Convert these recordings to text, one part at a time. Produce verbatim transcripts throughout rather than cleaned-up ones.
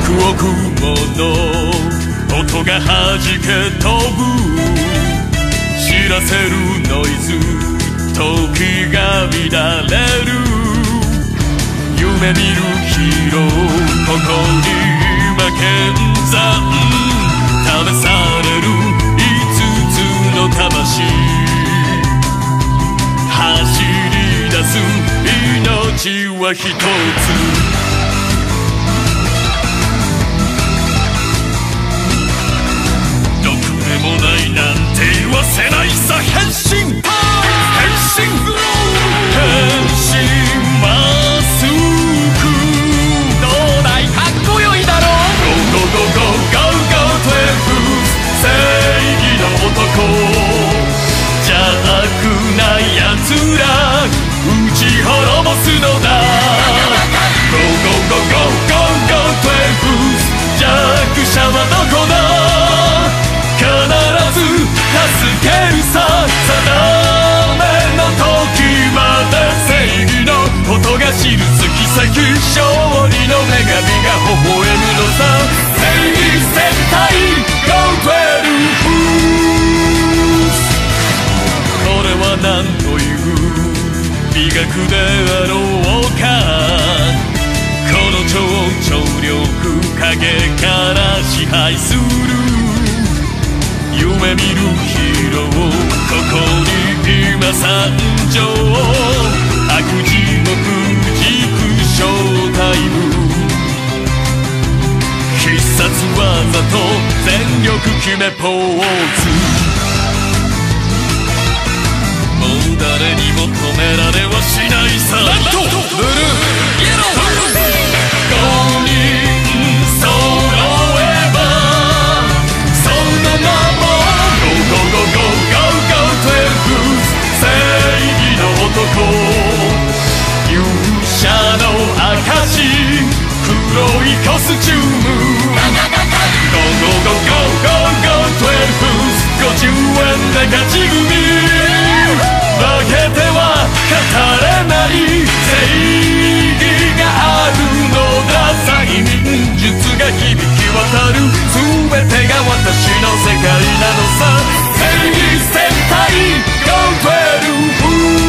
億もの音が弾け飛ぶ知らせるノイズ時が乱れる夢見るヒーローここに今現在試される五つの魂走り出す命は一つもないなんて言わせないさ変身変身変身マスクどうだいかっこよいだろう ゴーゴーゴーゴーゴーゴートゥエルブ正義の男邪悪な奴ら撃ち滅ぼすのだ ゴーゴーゴーゴーゴーゴートゥエルブ弱者はどこだ必ず助けるさ定めの時まで正義の音が知る月先勝利の女神が微笑むのさ正義戦隊ゴートゥエルブこれは何という美学であろうかこの超超力影から支配する夢見るヒーローここに今参上悪事も軸ショータイム必殺技と全力決めポーズもう誰にも止められはしないさライトブルーイエローごにん揃えばその名も正義の男勇者の証黒いコスチューム ゴーゴーゴーゴーゴーゴートゥエルブごじゅうえんで勝ち組負けては語れない正義があるのだ催眠術が響き渡る全てが私の世界なのさ正義戦隊ゴートゥエルブ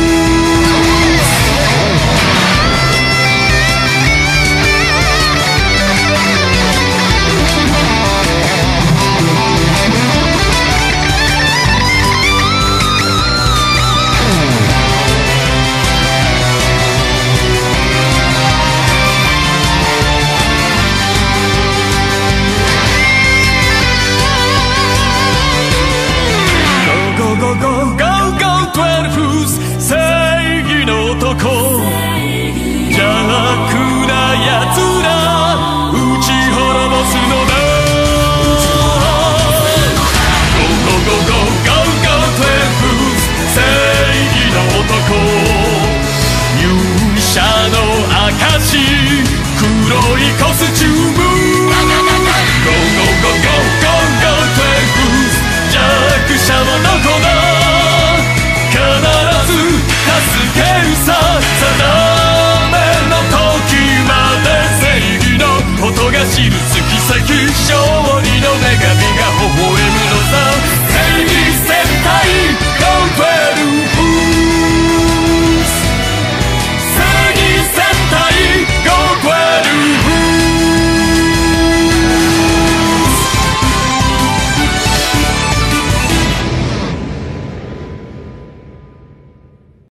黒いコスチューム ゴーゴーゴーゴーゴーゴートゥエルブ弱者はどこだ必ず助けるさ定めの時まで正義の音が知る月先勝